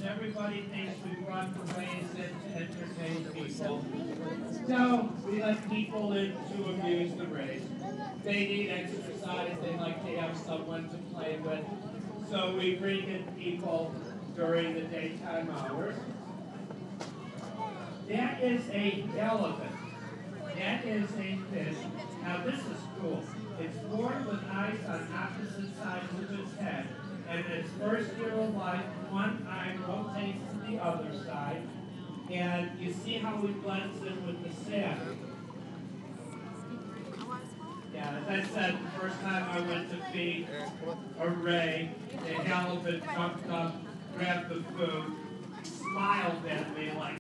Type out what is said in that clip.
everybody thinks we run the rays in to entertain people. No, we let people in to amuse the rays. They need exercise, they like to have someone to play with. So we bring in people during the daytime hours. That is a elephant. That is a fish. Now this is cool. It's born with eyes on opposite sides of its head. And in its first year of life, one eye rotates to the other side. And you see how he blends in with the sand. Yeah, as I said, the first time I went to feed a ray, the elephant jumped up, grabbed the food, smiled at me like,